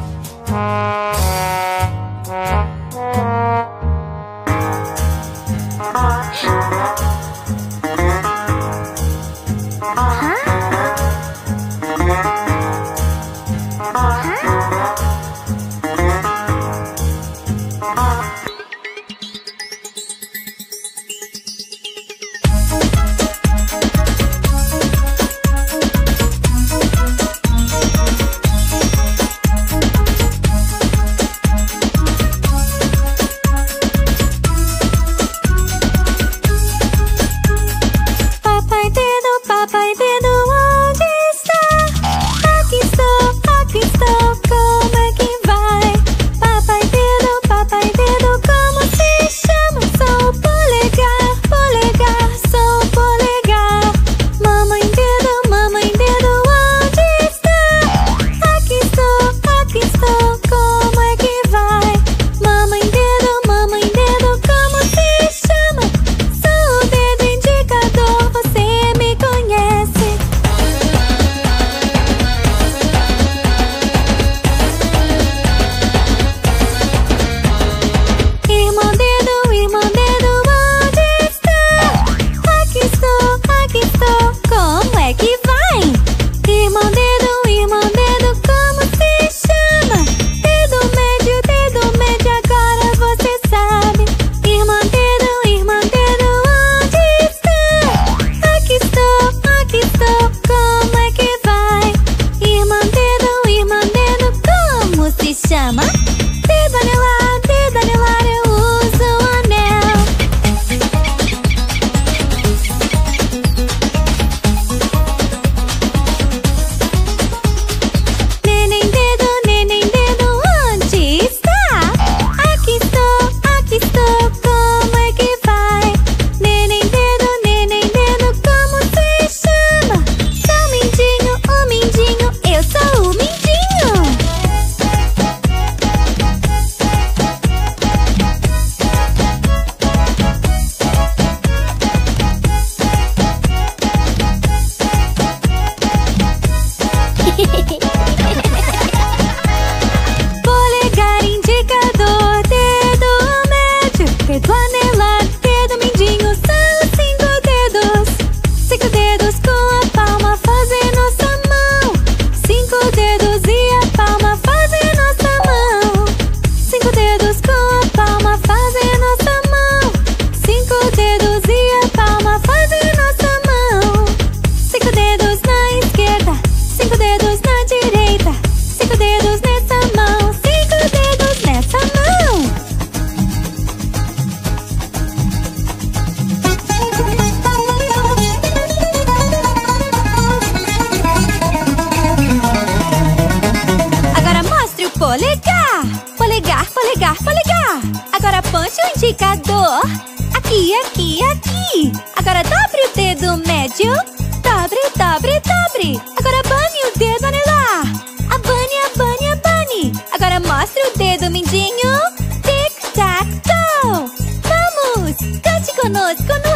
indicador. Aqui, aqui, aqui. Agora dobre o dedo médio. Dobre, dobre, dobre. Agora abane o dedo anelar. Abane, abane, abane. Agora mostre o dedo mindinho. Tic, tac, toe. Vamos, cante conosco no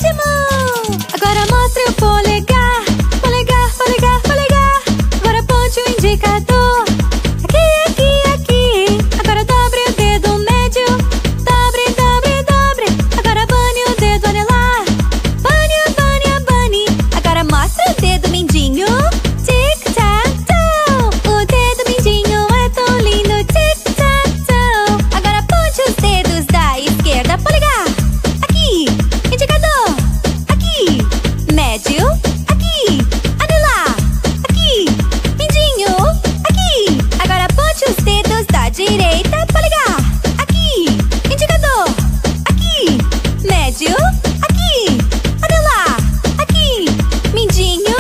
ritmo. Agora mostre o polegar. Polegar, polegar, polegar. Agora ponte o indicador. Aqui, aqui, aqui. Agora dobre o dedo médio. Dobre, dobre, dobre. Agora abane o dedo anelar. Abane, abane, abane. Agora mostre o dedo mindinho. Tic, tac, toe. O dedo mindinho é tão lindo. Tic, tac, toe. Agora ponte os dedos da esquerda. Polegar. Aqui. Indicador. Aqui. Médio. Aqui. Anelar. Aqui. Mindinho. Aqui. Agora ponte os dedos da direita. Polegar. Aqui. Indicador. Aqui. Médio. Aqui. Anelar. Aqui. Mindinho.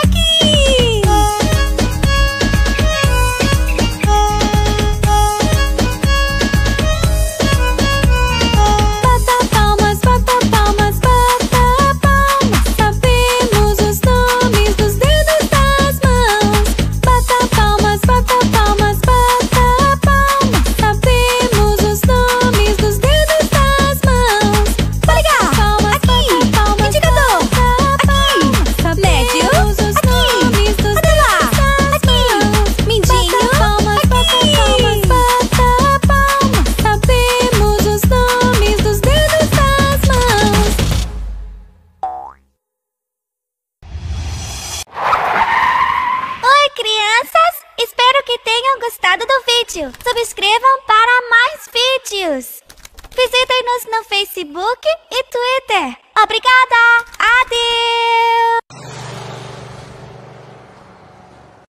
Aqui. Bata palmas, bata palmas, bata palmas. Sabemos os nomes dos dedos das mãos. Bata palmas, bata palmas, bata palmas. que tenham gostado do vídeo. Subscrevam para mais vídeos. Visitem-nos no Facebook e Twitter. Obrigada! Adeus!